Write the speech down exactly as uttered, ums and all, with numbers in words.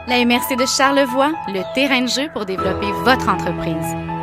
La M R C de Charlevoix, le terrain de jeu pour développer votre entreprise.